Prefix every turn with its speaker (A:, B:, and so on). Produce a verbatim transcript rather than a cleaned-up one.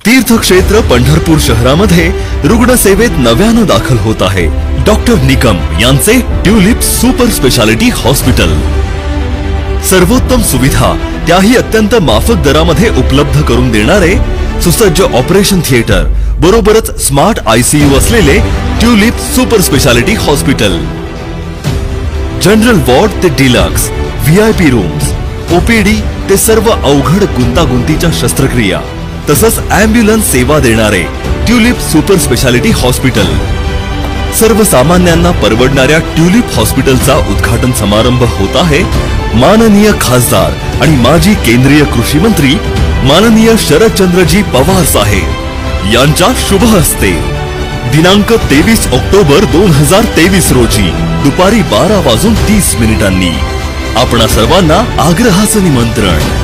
A: तीर्थक्षेत्र पंढरपूर शहरामध्ये रुग्णसेवेत नव्यानं दाखल होत आहे डॉक्टर निकम यांचे ट्यूलिप सुपर स्पेशालिटी हॉस्पिटल। सर्वोत्तम सुविधा त्याही अत्यंत माफक दरामध्ये उपलब्ध करून देणारे सुसज्ज ऑपरेशन थिएटर बरोबरच स्मार्ट आयसीयू असलेले Tulip super speciality hospital. General ward ते डिलक्स, व्हीआयपी रूम्स, ओपीडी ते सर्व अवघड गुंतागुंतीच्या शस्त्रक्रिया तसंच ॲम्ब्युलन्स सेवा देणारे ट्यूलिप सुपर स्पेशालिटी हॉस्पिटल। सर्वसामान्यांना परवडणाऱ्या ट्यूलिप हॉस्पिटलचा उद्घाटन समारंभ होत आहे माननीय खासदार आणि माजी केंद्रीय कृषी मंत्री माननीय शरदचंद्रजी पवार साहेब यांच्या शुभ हस्ते दिनांक तेवीस ऑक्टोबर दोन हजार तेवीस रोजी दुपारी बारा वाजून तीस मिनिटांनी आपणा सर्वांना आग्रहाचं निमंत्रण।